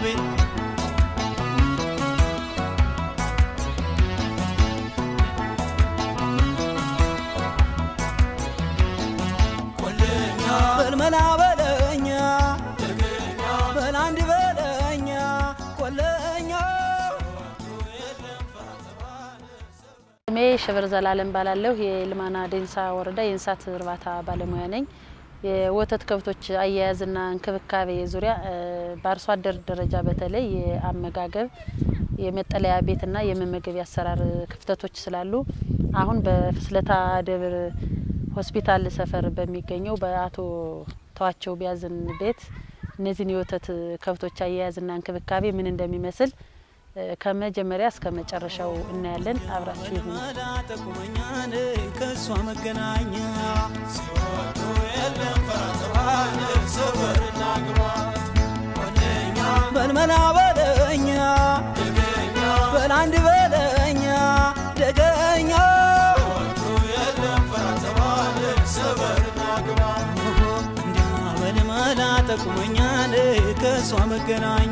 ቤት በልመና በለኛ በላንድ በለኛ ቆለኛ ሜ ሸበር ዘላለም ባላለው የልማና ዴንሳ ወረዳ የእንስሳት እርባታ ባለሙያ ነኝ። የወተት ከብቶች አያያዝና እንክብካቤ ዙሪያ በአርሶ አደር ደረጃ በተለይ የአመጋገብ የመጠለያ ቤትና የመመገቢያ አሰራር ክፍተቶች ስላሉ አሁን በፍስለታ ደብር ሆስፒታል ሰፈር በሚገኘው በአቶ ተዋቸው ቢያዝን ቤት እነዚህን የወተት ከብቶች አያያዝና እንክብካቤ ምን እንደሚመስል ከመጀመሪያ እስከ መጨረሻው እናያለን። አብራችሁ ይሁኑ። ከሷ መገናኛ ሲወጡ የለም ፈራተባን ሰፈርና ግባ ወለኛ በልመና በለኛ ደገኛ በላንድ በለኛ ደገኛ ሲወጡ የለም ፈራተባን ሰፈርና ግባ እንዳ በልመና ተቁመኛን ከሷ መገናኛ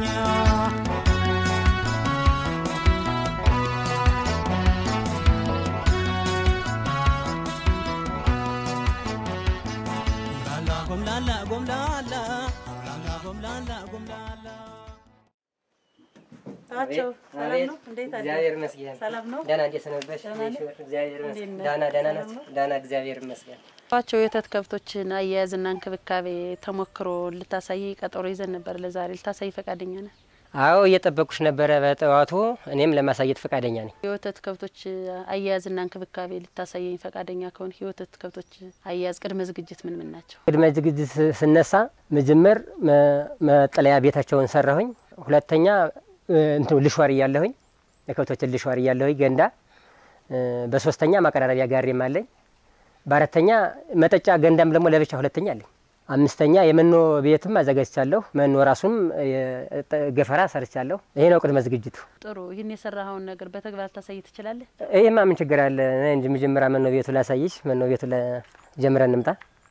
ታቸው ሰላም ነው እንዴት አለ እግዚአብሔር ይመስገን ሰላም ነው ዳና እንደሰነበሽ እግዚአብሔር ይመስገን ዳና እግዚአብሔር ይመስገን ታቸው የወተት ከብቶችን አያያዝና እንክብካቤ ተሞክሮ ልታሳይ ቀጠሮ ይዘን ነበር ለዛሬ ልታሳይ ፈቃደኛ ነህ? አዎ እየጠበቅኩሽ ነበር በጠዋቱ እኔም ለማሳየት ፈቃደኛ ነኝ። የወተት ከብቶች አያያዝና እንክብካቤ ልታሳየኝ ፈቃደኛ ከሆነ የወተት ከብቶች አያያዝ ቅድመ ዝግጅት ምን ናቸው? ቅድመ ዝግጅት ስነሳ መጀመር መጠለያ ቤታቸውን ሰራሁኝ። ሁለተኛ እንትን ልሽዋር ያለሁኝ ለከብቶች ልሽዋር ያለሁኝ ገንዳ በሶስተኛ ማቀራረቢያ ጋሪም አለኝ። በአራተኛ መጠጫ ገንዳም ደግሞ ለብቻ ሁለተኛ አለኝ። አምስተኛ የመኖ ቤትም አዘጋጅቻለሁ። መኖ ራሱም ገፈራ ሰርቻለሁ። ይሄ ነው ቅድመ ዝግጅቱ። ጥሩ ይሄን የሰራኸውን ነገር በተግባር ታሳይ ትችላለህ? ይሄማ ምን ችግር አለ እንጂ መጀመሪያ መኖ ቤቱ ላሳይሽ። መኖ ቤቱ ለጀምረን እንምጣ።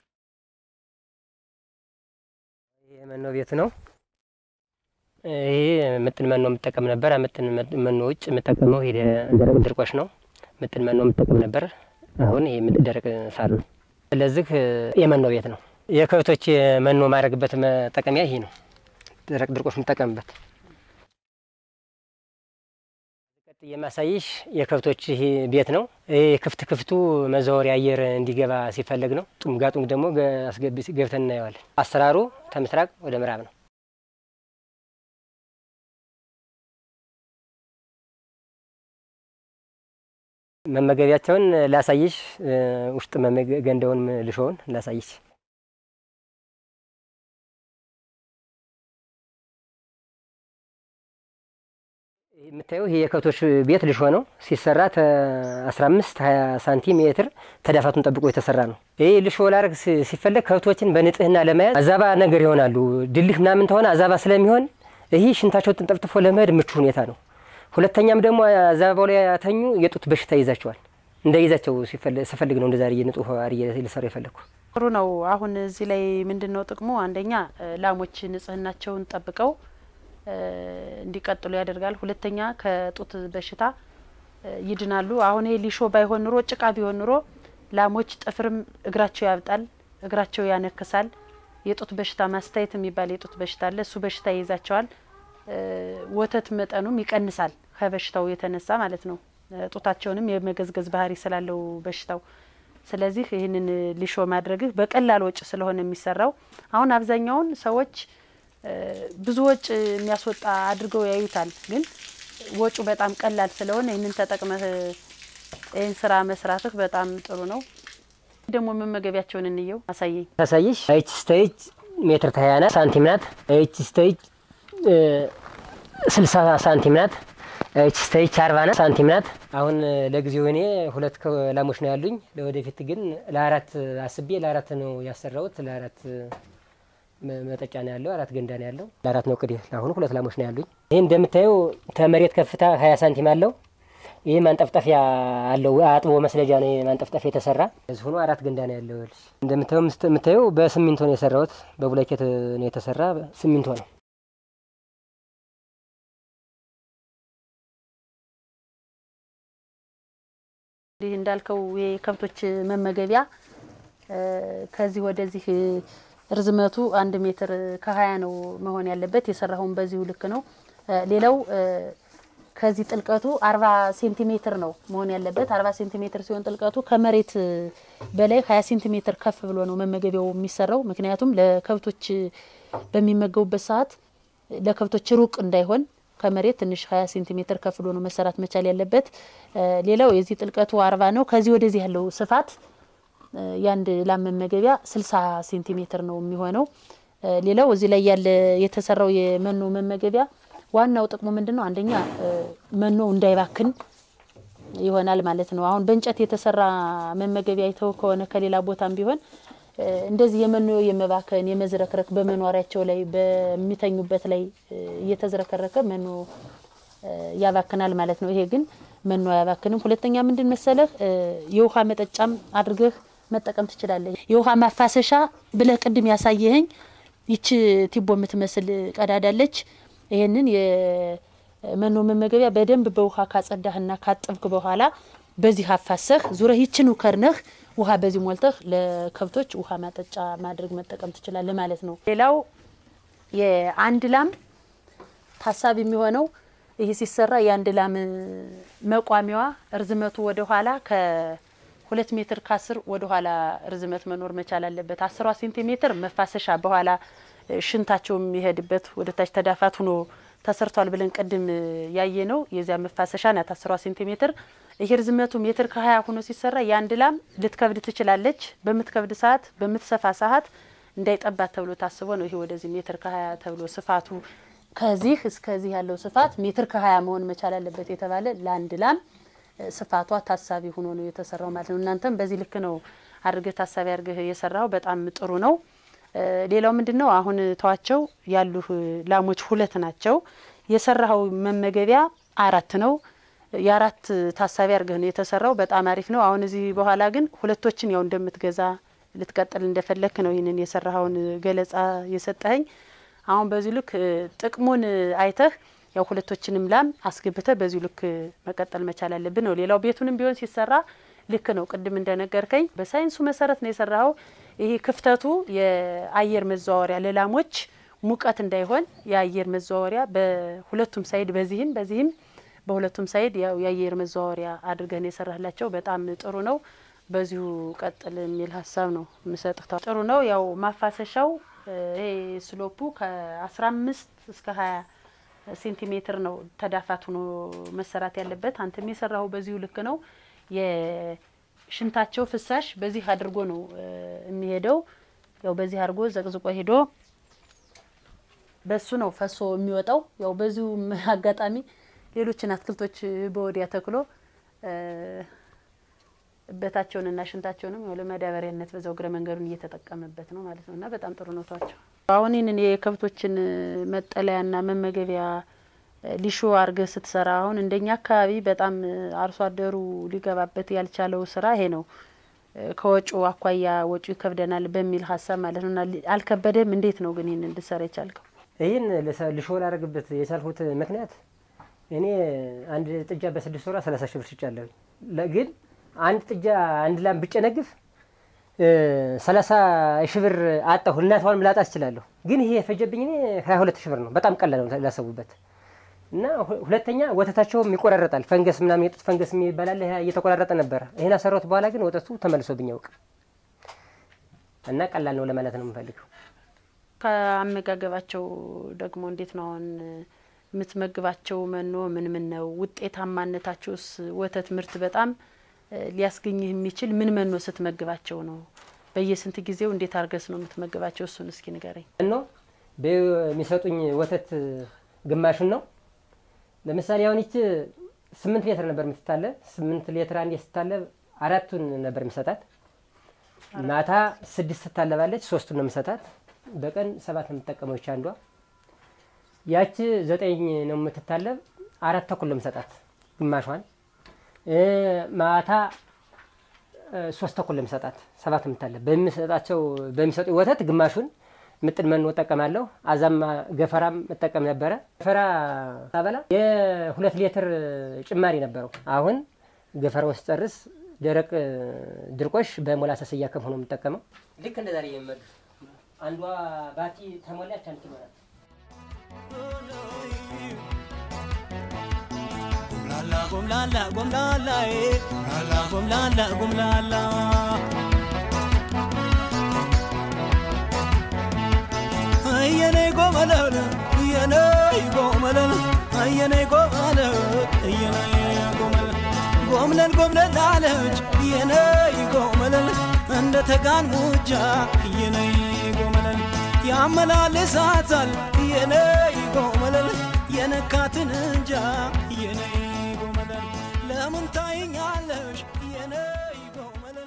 ይሄ መኖ ቤቱ ነው። ይሄ ምጥን መኖ የምጠቀም ነበር። ምጥን መኖ ውጭ የምጠቀመው ይሄ ደረቅ ድርቆሽ ነው። ምጥን መኖ የምጠቀም ነበር። አሁን ይሄ ደረቅ ሳር ነው። ስለዚህ የመኖ ቤት ነው። የከብቶች መኖ ማድረግበት መጠቀሚያ ይሄ ነው። ደረቅ ድርቆሽ የምጠቀምበት። ቀጥዬ የማሳይሽ የከብቶች ይሄ ቤት ነው። ይሄ ክፍቱ መዘወሪያ አየር እንዲገባ ሲፈልግ ነው። ጡም ደግሞ ገብተን እናየዋለን። አሰራሩ ከምስራቅ ወደ ምዕራብ ነው። መመገቢያቸውን ላሳይሽ። ውስጥ ገንዳውን ልሾውን ላሳይሽ። የምታየው ይሄ የከብቶች ቤት ልሾ ነው። ሲሰራ 15-20 ሳንቲሜትር ተዳፋቱን ጠብቆ የተሰራ ነው። ይሄ ልሾ ላርግ ሲፈለግ ከብቶችን በንጽህና ለመያዝ አዛባ ነገር ይሆናሉ። ድልህ ምናምን ተሆነ አዛባ ስለሚሆን ይሄ ሽንታቸው ተንጠፍጥፎ ለመሄድ ምቹ ሁኔታ ነው። ሁለተኛም ደግሞ አዛባው ላይ ያተኙ የጡት በሽታ ይዛቸዋል። እንደይዛቸው ሲፈልግ ነው እንደዛሬ የንጹህ አሪ ለሰራ ይፈልኩ። ጥሩ ነው። አሁን እዚህ ላይ ምንድነው ጥቅሙ? አንደኛ ላሞች ንጽህናቸውን ጠብቀው እንዲቀጥሉ ያደርጋል። ሁለተኛ ከጡት በሽታ ይድናሉ። አሁን ይሄ ሊሾ ባይሆን ኑሮ ጭቃ ቢሆን ኑሮ ላሞች ጥፍርም እግራቸው ያብጣል፣ እግራቸው ያነክሳል። የጡት በሽታ ማስታየት የሚባል የጡት በሽታ አለ። እሱ በሽታ ይይዛቸዋል። ወተት መጠኑም ይቀንሳል ከበሽታው የተነሳ ማለት ነው። ጡታቸውንም የመገዝገዝ ባህሪ ስላለው በሽታው። ስለዚህ ይሄንን ሊሾ ማድረግ በቀላል ወጭ ስለሆነ የሚሰራው አሁን አብዛኛውን ሰዎች ብዙ ወጭ የሚያስወጣ አድርገው ያዩታል። ግን ወጩ በጣም ቀላል ስለሆነ ይሄንን ተጠቅመህ ይሄን ስራ መስራትህ በጣም ጥሩ ነው። ደግሞ መመገቢያቸውን እንየው አሳይሽ። ኤች ስቴጅ ሜትር 20 ሳንቲሜትር ኤች ስቴጅ 60 ሳንቲሜትር ኤች ስቴጅ 40 ሳንቲሜትር። አሁን ለጊዜው እኔ 2 ላሞች ነው ያሉኝ። ለወደፊት ግን ለአራት አስቤ ለአራት ነው ያሰራሁት። ለአራት መጠጫ ነው ያለው፣ 4 ገንዳ ነው ያለው። ለአራት ነው ቅዲ። አሁን 2 ላሞች ነው ያሉኝ። ይሄ እንደምታዩ ተመሬት ከፍታ 20 ሳንቲም አለው። ይሄ ማንጠፍጠፊያ አለው። አጥቦ መስለጃ ነው ማንጠፍጠፊያ የተሰራ። እዚህ ሆኖ 4 ገንዳ ነው ያለው። እንደምታዩ በሲሚንቶ ነው የሰራሁት። በብሎኬት ነው የተሰራ ሲሚንቶ ነው። ይህ እንዳልከው የከብቶች መመገቢያ ከዚህ ወደዚህ ርዝመቱ 1 ሜትር ከ20 ነው መሆን ያለበት። የሰራውን በዚሁ ልክ ነው። ሌላው ከዚህ ጥልቀቱ 40 ሴንቲሜትር ነው መሆን ያለበት። 40 ሴንቲሜትር ሲሆን ጥልቀቱ ከመሬት በላይ 20 ሴንቲሜትር ከፍ ብሎ ነው መመገቢያው የሚሰራው። ምክንያቱም ለከብቶች በሚመገቡበት ሰዓት ለከብቶች ሩቅ እንዳይሆን ከመሬት ትንሽ 20 ሴንቲሜትር ከፍ ብሎ ነው መሰራት መቻል ያለበት። ሌላው የዚህ ጥልቀቱ 40 ነው። ከዚህ ወደዚህ ያለው ስፋት ያንድ ላም መመገቢያ 60 ሴንቲሜትር ነው የሚሆነው። ሌላው እዚህ ላይ ያለ የተሰራው የመኖ መመገቢያ ዋናው ጥቅሙ ምንድነው? አንደኛ መኖ እንዳይባክን ይሆናል ማለት ነው። አሁን በእንጨት የተሰራ መመገቢያ አይተው ከሆነ ከሌላ ቦታም ቢሆን እንደዚህ የመኖ የመባከን የመዝረክረክ በመኖሪያቸው ላይ በሚተኙበት ላይ እየተዝረከረከ መኖ ያባክናል ማለት ነው። ይሄ ግን መኖ ያባክንም። ሁለተኛ ምንድን መሰለህ የውሃ መጠጫም አድርገህ መጠቀም ትችላለህ። የውሃ ማፋሰሻ ብለህ ቅድም ያሳየኸኝ ይች ቲቦ የምትመስል ቀዳዳለች። ይሄንን የመኖ መመገቢያ በደንብ በውሃ ካጸዳህና ካጠብክ በኋላ በዚህ አፋሰህ ዙረህ ይችን ከርነህ ውሃ በዚህ ሞልተህ ለከብቶች ውሃ ማጠጫ ማድረግ መጠቀም ትችላለህ ማለት ነው። ሌላው የአንድ ላም ታሳቢ የሚሆነው ይሄ ሲሰራ የአንድ ላም መቋሚያዋ ርዝመቱ ወደ ኋላ ከ2 ሜትር ከ10 ወደ ኋላ ርዝመት መኖር መቻል አለበት። 10 ሴንቲሜትር መፋሰሻ በኋላ ሽንታቸው የሚሄድበት ወደ ታች ተዳፋት ሆኖ ተሰርቷል ብለን ቀድም ያየ ነው። የዚያ መፋሰሻ ናት 10 ሴንቲሜትር። ይሄ ርዝመቱ ሜትር ከ20 ሆኖ ሲሰራ የአንድ ላም ልትከብድ ትችላለች። በምትከብድ ሰዓት በምትሰፋ ሰዓት እንዳይጠባት ተብሎ ታስቦ ነው ይሄ ወደዚህ ሜትር ከ20 ተብሎ ስፋቱ ከዚህ እስከዚህ ያለው ስፋት ሜትር ከ20 መሆን መቻል አለበት የተባለ ለአንድ ላም ስፋቷ ታሳቢ ሆኖ ነው የተሰራው ማለት ነው። እናንተም በዚህ ልክ ነው አድርገህ ታሳቢ አድርገህ የሰራው በጣም ጥሩ ነው። ሌላው ምንድነው አሁን ተዋቸው ያሉ ላሞች 2 ናቸው። የሰራው መመገቢያ 4 ነው። የ4 ታሳቢ አድርገህ ነው የተሰራው በጣም አሪፍ ነው። አሁን እዚህ በኋላ ግን 2ቶችን ያው እንደምትገዛ ልትቀጥል እንደፈለክ ነው ይሄንን የሰራውን ገለጻ የሰጠኸኝ። አሁን በዚህ ልክ ጥቅሙን አይተህ ያው 2ቶችንም ላም አስገብተህ በዚህ ልክ መቀጠል መቻል አለብን ነው። ሌላው ቤቱንም ቢሆን ሲሰራ ልክ ነው ቅድም እንደነገርከኝ በሳይንሱ መሰረት ነው የሰራው። ይሄ ክፍተቱ የአየር መዘዋወሪያ ለላሞች ሙቀት እንዳይሆን የአየር መዘዋወሪያ በሁለቱም ሳይድ በዚህም በሁለቱም ሳይድ ያው የአየር መዘዋወሪያ አድርገን የሰራላቸው በጣም ጥሩ ነው። በዚሁ ቀጥል የሚል ሐሳብ ነው መስጠት ጥሩ ነው። ያው ማፋሰሻው ይሄ ስሎፑ ከ15 እስከ 20 ሴንቲሜትር ነው ተዳፋት ሆኖ መሰራት ያለበት። አንተም የሰራው በዚሁ ልክ ነው። የሽንታቸው ፍሳሽ በዚህ አድርጎ ነው የሚሄደው። ያው በዚህ አድርጎ ዘቅዝቆ ሄዶ በሱ ነው ፈሶ የሚወጣው። ያው በዚሁ አጋጣሚ ሌሎችን አትክልቶች በወዲያ ተክሎ በታቸውንና ሽንታቸውንም ያው ለማዳበሪያነት በዛው ግረ መንገዱን እየተጠቀመበት ነው ማለት ነውና በጣም ጥሩ ነው ታቸው። አሁን ይሄንን የከብቶችን መጠለያና መመገቢያ ሊሾ አርገህ ስትሰራ አሁን እንደኛ አካባቢ በጣም አርሶ አደሩ ሊገባበት ያልቻለው ስራ ይሄ ነው። ከወጪው አኳያ ወጪው ይከብደናል በሚል ሐሳብ ማለት ነውና አልከበደም? እንዴት ነው ግን ይሄንን ልሰራ የቻልከው? ይሄን ሊሾ ላደርግበት የቻልኩት ምክንያት እኔ አንድ ጥጃ በ6 ወራ 30 ሺህ ብር ሽጫለሁ። ግን አንድ ጥጃ አንድ ላም ብጨነግፍ 30 ሺህ ብር አጣሁ። እናቷን ምላጣ እችላለሁ። ግን ይሄ ፈጀብኝ እኔ 22 ሺህ ብር ነው። በጣም ቀላል ነው ላሰቡበት። እና ሁለተኛ ወተታቸውም ይቆራረጣል። ፈንገስ ምናምን የጥጥ ፈንገስ የሚባል እየተቆራረጠ ነበር። ይሄን አሰራሁት በኋላ ግን ወተቱ ተመልሶብኝ ያውቅ እና ቀላል ነው ለማለት ነው የምፈልገው። ከአመጋገባቸው ደግሞ እንዴት ነው አሁን የምትመግባቸው መኖ ምን ነው? ውጤታማነታቸውስ ወተት ምርት በጣም ሊያስገኝህ የሚችል ምን መኖ ስትመግባቸው ነው? በየስንት ጊዜው እንዴት አርገስ ነው የምትመግባቸው? እሱን እስኪ ንገረኝ። ነው በሚሰጡኝ ወተት ግማሽን ነው። ለምሳሌ አሁን እቺ 8 ሊትር ነበር የምትታለ 8 ሊትር አንዴ ስታለ 4ቱን ነበር የምሰጣት። ማታ 6 ትታለባለች 3ቱን ነው የምሰጣት። በቀን 7 ነው የምትጠቀመው እቺ አንዷ። ያቺ 9 ነው የምትታለብ 4 ተኩል ነው የምሰጣት ግማሿን። ማታ 3 ተኩል ነው የምሰጣት 7 የምትታለብ። በሚሰጡኝ ወተት ግማሹን ምጥን መኖ ተጠቀማለሁ። አዛማ ገፈራም ተጠቀም ነበር። ገፈራ ታበላ የ2 ሊትር ጭማሪ ነበረው። አሁን ገፈራው ሲጨርስ ደረቅ ድርቆሽ በሞላሰስ እያከምኩ ነው የምጠቀመው። ልክ እንደ ዛሬ የምመግብ አንዷ ባቲ ተሞላች አንተ ማለት ጎምላላ ጎምላላ ጎምላላ ጎምላላ አየኔ ጎመለለ አየኔ ጎመለለ አየኔ ጎመለለ አየኔ ጎመለለ ጎምለል ጎምለል አለች አየኔ ጎመለለ እንደ ተጋን ሙጃ አየኔ ጎመለለ ያመላልሳታል አየኔ ጎመለለ የነካትን እንጃ አየኔ ጎመለለ ለምን ታይኛለሽ አየኔ ጎመለለ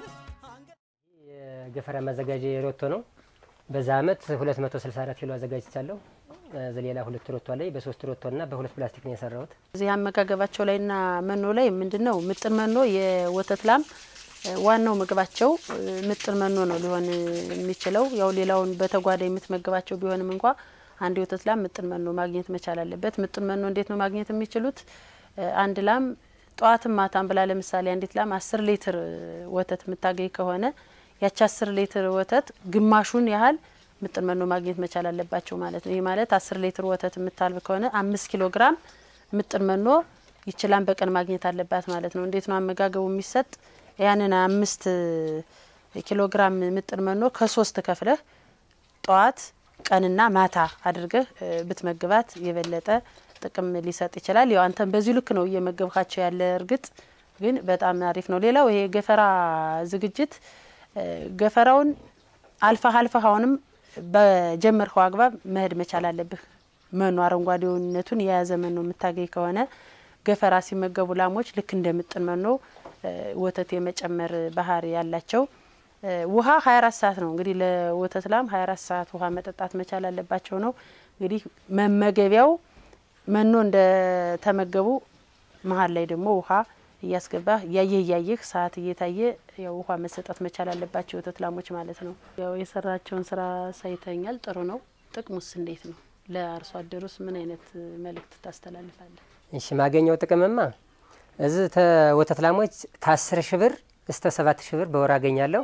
የገፈራ ማዘጋጀ ሮቶ ነው። በዛ አመት 264 ኪሎ አዘጋጅቻለሁ። ዘሌላ 2 ሮቶ ላይ በ3 ሮቶና በ2 ፕላስቲክ ነው የሰራሁት። እዚህ አመጋገባቸው ላይና መኖ ላይ ምንድነው ምጥን መኖ የወተት ላም ዋናው ምግባቸው ምጥን መኖ ነው ሊሆን የሚችለው። ያው ሌላውን በተጓዳኝ የምትመገባቸው ቢሆንም እንኳን አንድ የወተት ላም ምጥን መኖ ማግኘት መቻል አለበት። ምጥን መኖ እንዴት ነው ማግኘት የሚችሉት? አንድ ላም ጧትም ማታም ብላ ለምሳሌ አንዲት ላም 10 ሊትር ወተት የምታገኝ ከሆነ ያቺ 10 ሊትር ወተት ግማሹን ያህል ምጥን መኖ ማግኘት መቻል አለባቸው ማለት ነው። ይሄ ማለት 10 ሊትር ወተት የምታልብ ከሆነ 5 ኪሎ ግራም ምጥን መኖ ይችላል በቀን ማግኘት አለባት ማለት ነው። እንዴት ነው አመጋገቡ የሚሰጥ? ያንን 5 ኪሎ ግራም ምጥን መኖ ከ3 ከፍለህ ጧት ቀንና ማታ አድርገህ ብትመግባት የበለጠ ጥቅም ሊሰጥ ይችላል። ያው አንተም በዚህ ልክ ነው እየመገብካቸው ያለ እርግጥ ግን በጣም አሪፍ ነው። ሌላው ይሄ ገፈራ ዝግጅት ገፈራውን አልፋሃውንም በጀመርከው አግባብ መሄድ መቻል አለብህ። መኖ አረንጓዴውነቱን የያዘ መኖ የምታገኝ ከሆነ ገፈራ ሲመገቡ ላሞች ልክ እንደምጥን መኖ ወተት የመጨመር ባህሪ ያላቸው። ውሃ 24 ሰዓት ነው እንግዲህ ለወተት ላም 24 ሰዓት ውሃ መጠጣት መቻል አለባቸው ነው። እንግዲህ መመገቢያው መኖ እንደተመገቡ መሃል ላይ ደግሞ ውሃ እያስገባ ያየህ ሰዓት እየታየ ያው ውሃ መሰጠት መቻል አለባቸው ወተት ላሞች ማለት ነው። ያው የሰራቸውን ስራ ሳይተኛል ጥሩ ነው። ጥቅሙስ እንዴት ነው? ለአርሶ አደሩስ ምን አይነት መልእክት ታስተላልፋለህ? እሺ ማገኘው ጥቅምማ እዚህ ወተት ላሞች ከ10 ሺህ ብር እስከ 7 ሺህ ብር በወር አገኛለሁ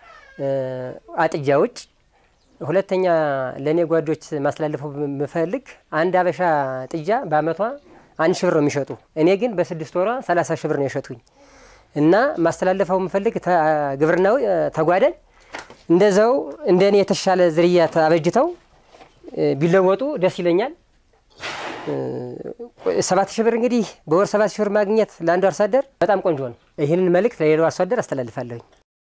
አጥጃ ውጭ። ሁለተኛ ለኔ ጓዶች ማስተላለፈው ምፈልግ አንድ አበሻ ጥጃ በአመቷ 1 ሺህ ብር ነው የሚሸጡ። እኔ ግን በ6 ወሯ 30 ሺህ ብር ነው የሸጡኝ እና ማስተላለፈው ምፈልግ ግብርናው ተጓዳኝ እንደዛው እንደኔ የተሻለ ዝርያ አበጅተው ቢለወጡ ደስ ይለኛል። 7 ሺህ ብር እንግዲህ በወር 7 ሺህ ብር ማግኘት ለአንዱ አርሶ አደር በጣም ቆንጆ ነው። ይሄንን መልእክት ለሌላው አርሶ አደር አስተላልፋለሁ።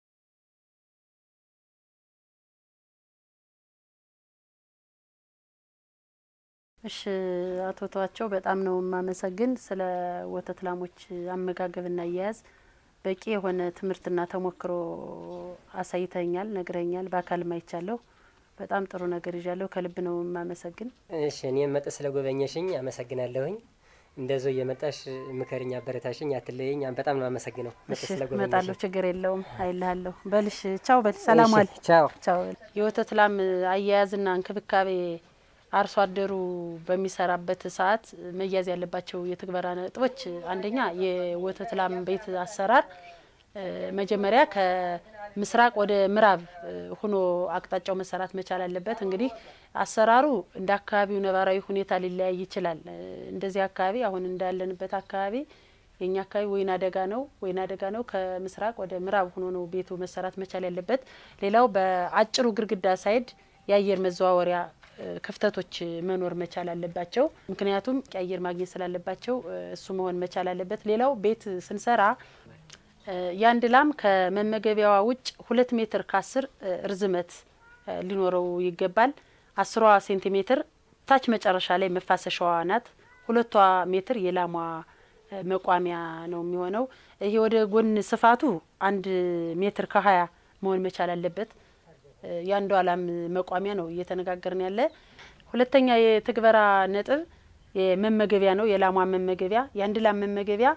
እሺ አቶ ተዋቸው በጣም ነው ማመሰግን ስለ ወተት ላሞች አመጋገብና አያያዝ በቂ የሆነ ትምህርትና ተሞክሮ አሳይተኛል፣ ነግረኛል፣ በአካል ማይቻለሁ። በጣም ጥሩ ነገር ይዣለሁ። ከልብ ነው ማመሰግን። እሺ እኔም መጥተሽ ስለጎበኘሽኝ አመሰግናለሁኝ። እንደዚህ የመጣሽ ምከርኛ አበረታሽኝ አትለየኝ። በጣም ነው አመሰግነው መጥተሽ ስለጎበኘሽኝ። መጣለሁ ችግር የለውም አይልሃለሁ። በልሽ ቻው በል ሰላም ዋል። ቻው። የወተት ላም አያያዝና እንክብካቤ አርሶ አደሩ በሚሰራበት ሰዓት መያዝ ያለባቸው የትግበራ ነጥቦች አንደኛ የወተት ላም ቤት አሰራር መጀመሪያ ከምስራቅ ወደ ምዕራብ ሆኖ አቅጣጫው መሰራት መቻል አለበት። እንግዲህ አሰራሩ እንደ አካባቢው ነባራዊ ሁኔታ ሊለያይ ይችላል። እንደዚህ አካባቢ አሁን እንዳለንበት አካባቢ የኛ አካባቢ ወይና ደጋ ነው ከምስራቅ ወደ ምዕራብ ሆኖ ነው ቤቱ መሰራት መቻል ያለበት። ሌላው በአጭሩ ግርግዳ ሳይድ የአየር መዘዋወሪያ ክፍተቶች መኖር መቻል አለባቸው። ምክንያቱም የአየር ማግኘት ስላለባቸው እሱ መሆን መቻል አለበት። ሌላው ቤት ስንሰራ ያንድ ላም ከመመገቢያዋ ውጭ 2 ሜትር ከ10 ርዝመት ሊኖረው ይገባል። 10 ሴንቲሜትር ታች መጨረሻ ላይ መፋሰሻዋ ናት። 2 ሜትር የላሟ መቋሚያ ነው የሚሆነው። ይሄ ወደ ጎን ስፋቱ 1 ሜትር ከ20 መሆን መቻል አለበት። ያንዱ ላም መቋሚያ ነው እየተነጋገርን ያለ። ሁለተኛ የትግበራ ነጥብ የመመገቢያ ነው። የላሟ መመገቢያ ያንድ ላም መመገቢያ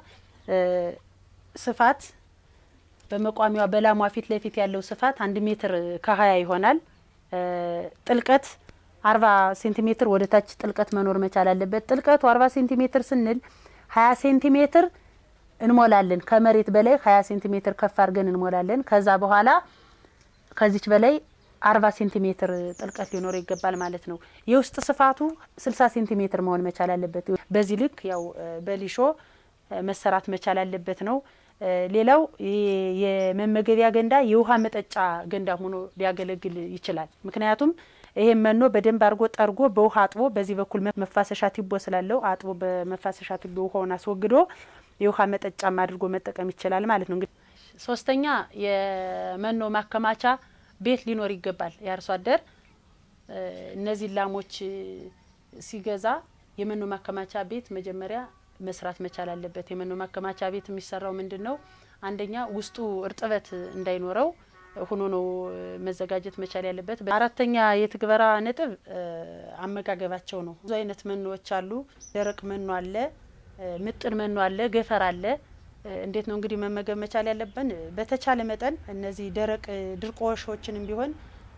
ስፋት በመቋሚያዋ በላሟ ፊት ለፊት ያለው ስፋት 1 ሜትር ከ20 ይሆናል። ጥልቀት 40 ሴንቲሜትር ወደ ታች ጥልቀት መኖር መቻል አለበት። ጥልቀቱ 40 ሴንቲሜትር ስንል 20 ሴንቲሜትር እንሞላለን ከመሬት በላይ 20 ሴንቲሜትር ከፍ አድርገን እንሞላለን ከዛ በኋላ ከዚች በላይ 40 ሴንቲሜትር ጥልቀት ሊኖር ይገባል ማለት ነው የውስጥ ስፋቱ 60 ሴንቲሜትር መሆን መቻል አለበት በዚህ ልክ ያው በሊሾ መሰራት መቻል አለበት ነው ሌላው የመመገቢያ ገንዳ የውሃ መጠጫ ገንዳ ሆኖ ሊያገለግል ይችላል ምክንያቱም ይሄ መኖ በደንብ አርጎ ጠርጎ በውሃ አጥቦ በዚህ በኩል መፋሰሻ ቲቦ ስላለው አጥቦ በመፋሰሻ ቲቦ ውሃውን አስወግዶ የውሃ መጠጫ አድርጎ መጠቀም ይችላል ማለት ነው እንግዲህ ሶስተኛ የመኖ ማከማቻ ቤት ሊኖር ይገባል ያርሶ አደር እነዚህ ላሞች ሲገዛ የመኖ ማከማቻ ቤት መጀመሪያ መስራት መቻል አለበት የመኖ ማከማቻ ቤት የሚሰራው ምንድነው አንደኛ ውስጡ እርጥበት እንዳይኖረው ሆኖ ነው መዘጋጀት መቻል ያለበት አራተኛ የትግበራ ነጥብ አመጋገባቸው ነው ብዙ አይነት መኖዎች አሉ ደረቅ መኖ አለ ምጥን መኖ አለ ገፈር አለ እንዴት ነው እንግዲህ መመገብ መቻል ያለብን በተቻለ መጠን እነዚህ ደረቅ ድርቆሾችንም ቢሆን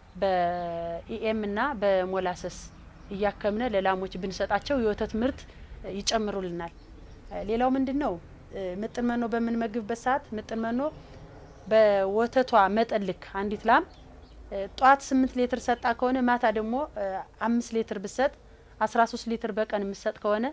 በኢኤም እና በሞላሰስ ያከምነ ለላሞች ብንሰጣቸው የወተት ምርት ይጨምሩልናል ሌላው ምንድነው ምጥን መኖ በመንመግብበት ሰዓት ምጥን መኖ በወተቷ መጠልክ አንዲት ላም ጧት 8 ሊትር ሰጣ ከሆነ ማታ ደግሞ 5 ሊትር ብሰጥ 13 ሊትር በቀን ምሰጥ ከሆነ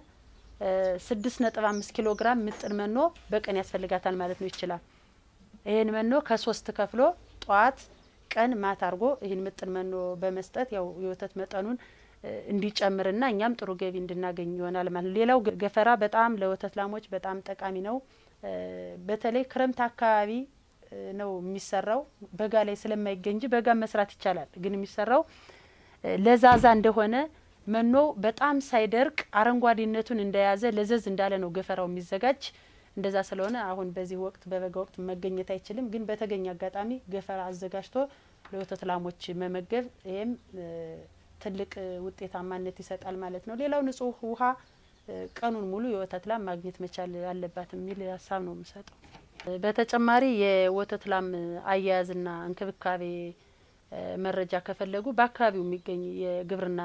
6.5 ኪሎ ግራም ምጥን መኖ በቀን ያስፈልጋታል ማለት ነው ይችላል ይሄን መኖ ከ3 ከፍሎ ጧት ቀን ማታ አርጎ ይሄን ምጥን መኖ በመስጠት ያው የወተት መጠኑን እንዲጨምርና እኛም ጥሩ ገቢ እንድናገኝ ይሆናል ማለት ሌላው ገፈራ በጣም ለወተት ላሞች በጣም ጠቃሚ ነው በተለይ ክረምት አካባቢ ነው የሚሰራው በጋ ላይ ስለማይገኝ በጋ መስራት ይቻላል ግን የሚሰራው ለዛዛ እንደሆነ መኖ በጣም ሳይደርቅ አረንጓዴነቱን እንደያዘ ለዘዝ እንዳለ ነው ገፈራው የሚዘጋጅ እንደዛ ስለሆነ አሁን በዚህ ወቅት በበጋ ወቅት መገኘት አይችልም ግን በተገኘ አጋጣሚ ገፈራ አዘጋጅቶ ለወተት ላሞች መመገብ ይሄም ትልቅ ውጤታማነት ይሰጣል ማለት ነው ሌላው ንጹህ ውሃ ቀኑን ሙሉ የወተት ላም ማግኘት መቻል አለባት የሚል ሐሳብ ነው የምሰጠው በተጨማሪ የወተት ላም አያያዝና እንክብካቤ መረጃ ከፈለጉ በአካባቢው የሚገኝ የግብርና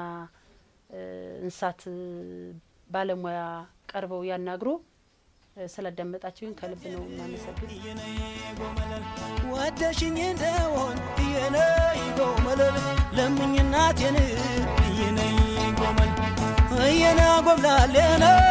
እንስሳት ባለሙያ ቀርበው ያናግሩ ስለደመጣችሁኝ ከልብ ነው ማመሰግን ወደሽኝ እንደሆን የነይ ጎመለል ለምኝናቴን የነይ ጎመል የና ጎምላሌ